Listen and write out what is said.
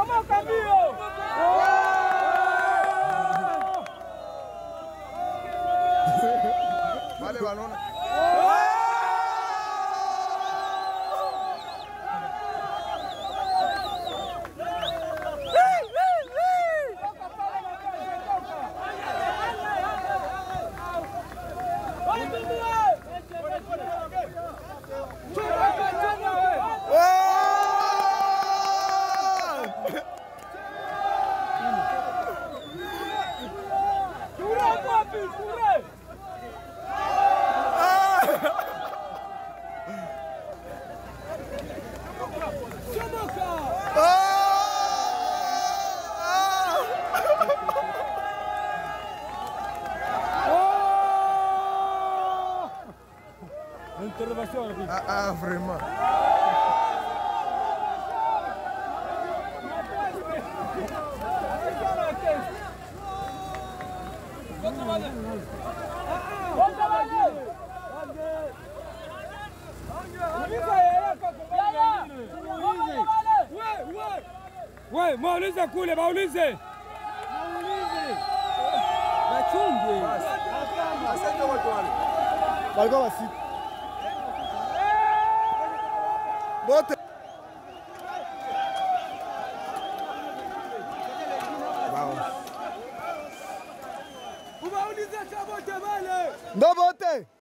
Chomoka mbio. Wale wanaona. Interrogazione. Vraiment. Ouais, waulize kule, waulize. Bachunge. Asante watu wale. Walikuwa wasi. Bote. Wow. Ubaulize cha bote wale. Ndo bote.